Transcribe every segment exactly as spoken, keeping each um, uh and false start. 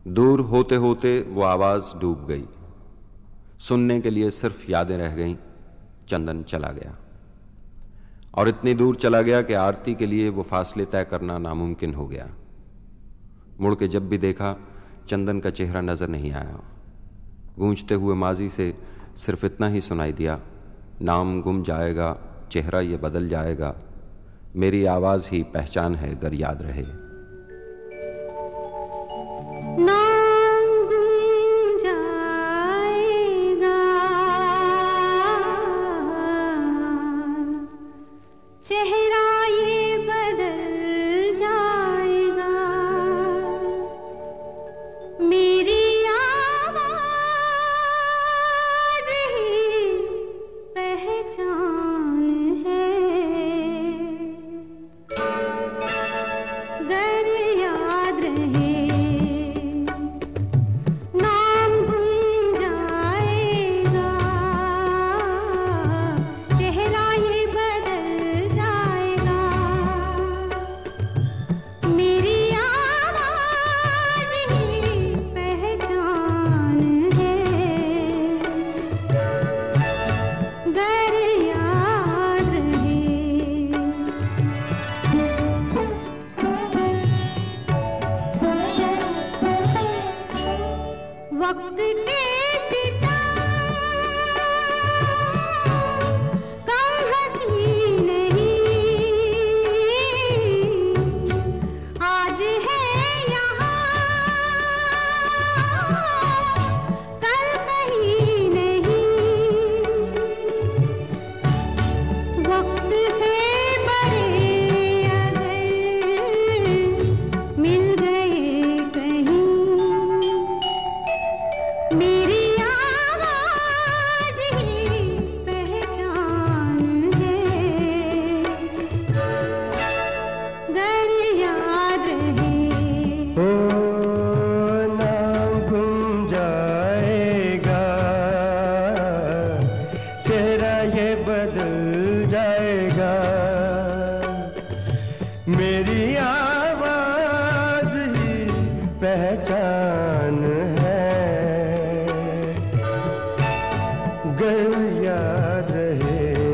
दूर होते होते वो आवाज डूब गई। सुनने के लिए सिर्फ यादें रह गईं। चंदन चला गया और इतनी दूर चला गया कि आरती के लिए वो फासले तय करना नामुमकिन हो गया। मुड़ के जब भी देखा, चंदन का चेहरा नजर नहीं आया। गूंजते हुए माजी से सिर्फ इतना ही सुनाई दिया, नाम गुम जाएगा, चेहरा ये बदल जाएगा, मेरी आवाज ही पहचान है गर याद रहे। नाम गुम जाएगा, चेहरा ये बदल जाएगा, मेरी आवाज ही पहचान है गर याद रहे। नाम गुम जाएगा, चेहरा ये बदल जाएगा, मेरी आवाज ही पहचान है गर याद रहे। वक्त के सितम कम हंसी नहीं, आज है यहाँ कल कहीं नहीं, वक्त से बड़े अगर मिल गए कहीं, मेरी आवाज ही पहचान है गर याद रहे। ओ नाम गुम जाएगा, चेहरा ये बदल जाएगा, मेरी आवाज ही पहचान है गर याद रहे।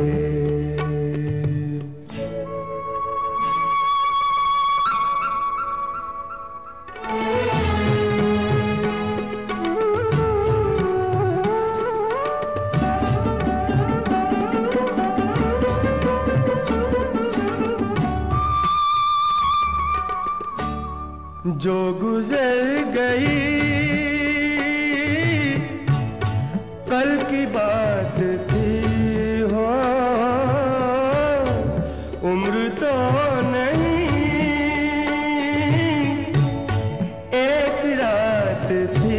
जो गुजर गई कल की बात थी, हो उम्र तो नहीं एक रात थी,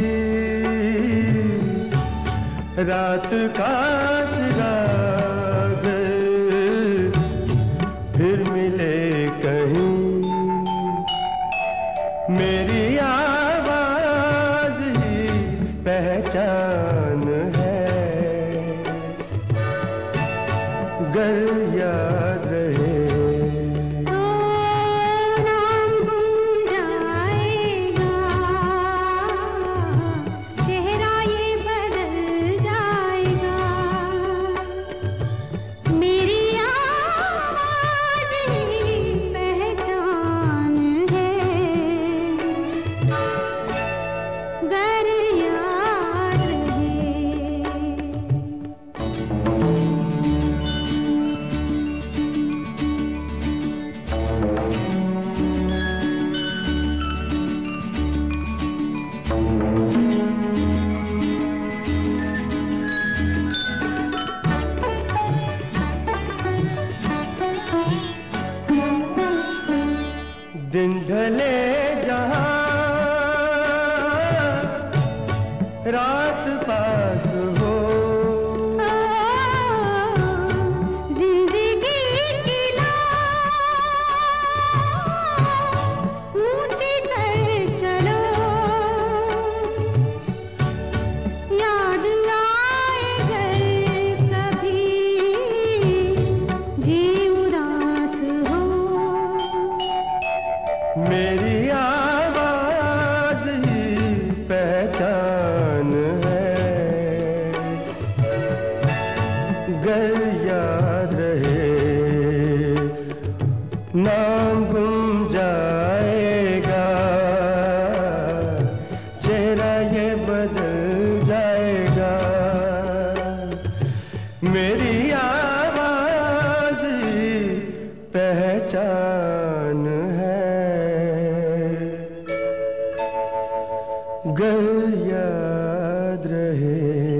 रात का सिराग फिर मिले कहीं, मेरी आवाज ही पहचान है गर याद रहे। नाम गुम जाएगा, चेहरा ये बदल जाएगा, नाम गुम जाएगा, चेहरा ये बदल जाएगा, मेरी आवाज ही पहचान है। गर याद रहे